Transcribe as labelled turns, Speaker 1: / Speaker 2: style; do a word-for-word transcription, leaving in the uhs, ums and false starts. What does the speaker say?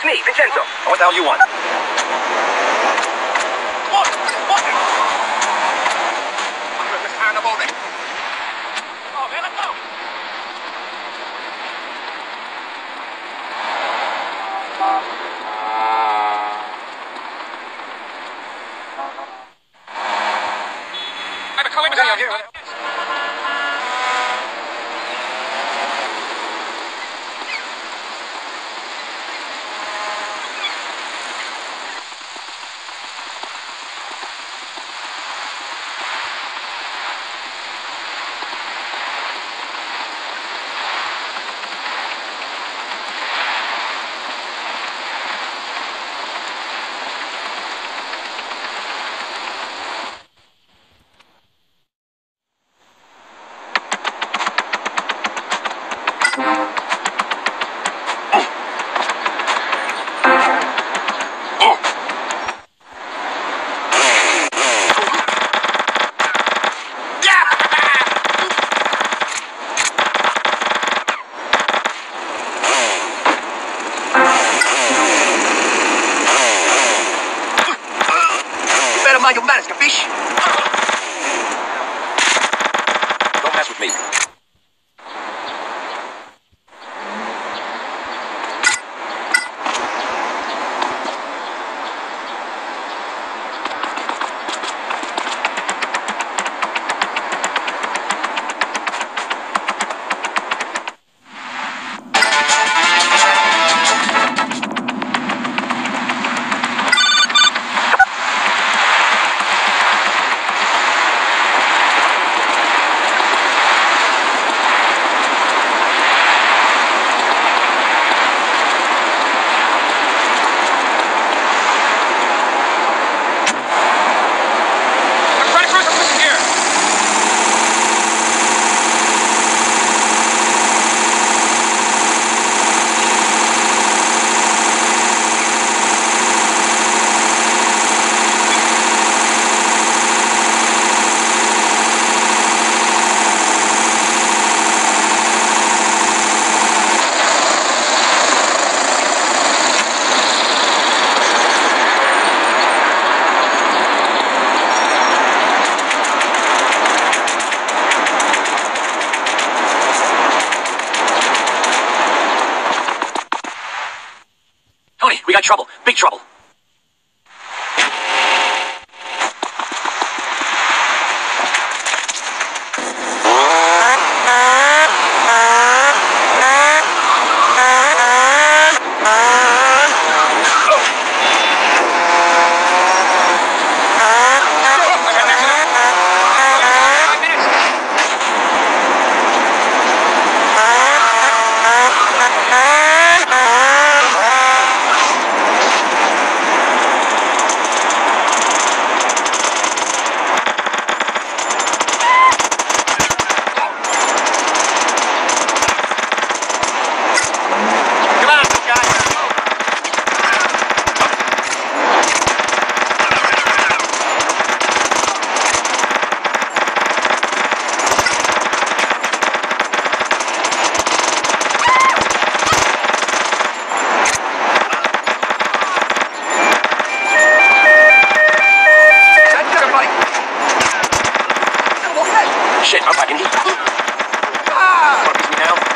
Speaker 1: It's me, Vincenzo.
Speaker 2: What the hell you want?
Speaker 1: Come on, come on. I'm with this animal ring. Oh, man, let's go. I'm calling me down here. Mind your manners, capiche?
Speaker 2: Don't mess with me. We got trouble. Big trouble. Shit, I'm back in heat. Ah! Wanna piece me down?